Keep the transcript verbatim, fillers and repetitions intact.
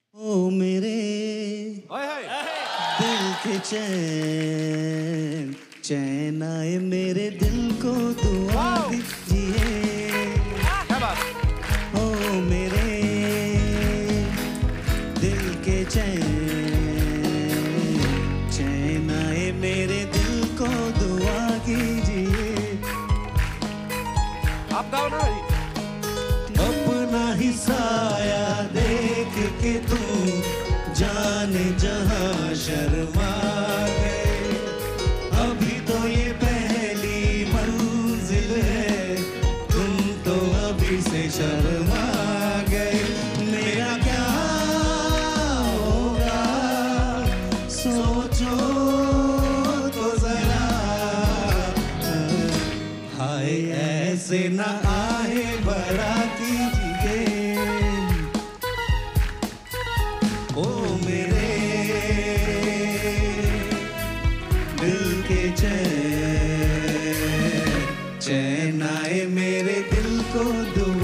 ओ मेरे दिल के चैन, चैन आए मेरे दिल को दुआ दीजिए। ओ मेरे दिल के चैन, चैन आए मेरे दिल को दुआ कीजिए। आप गाओ ना। अपना ही साया देख के तू जाने जहां शर्मा गए। अभी तो ये पहली मंजिल है, तुम तो अभी से शर्मा गए। मेरा क्या होगा सोचो तो जरा, हाय ऐसे ना आए बड़ा कीजिए। ओ मेरे दिल के चैन, चैन आए मेरे दिल को दुआ